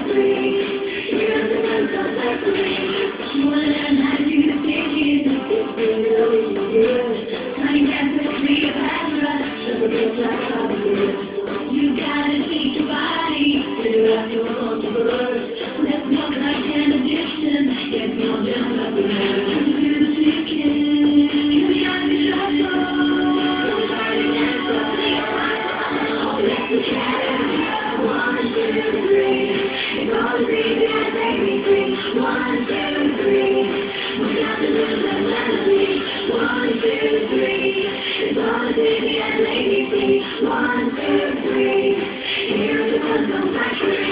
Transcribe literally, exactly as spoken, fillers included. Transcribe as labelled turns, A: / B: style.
A: You gotta teach your body to rock your own birds. Let's walk like an addiction. Get more down like the nerve. You do the chicken. You gotta be shuffle. Fighting and something. Oh, that's the cat. One, two, three. It's all the things that make me free. One, two, three. We got to lose that melody. One, two, three. It's all the things that make me free. One, two, three. Here's the one from factory.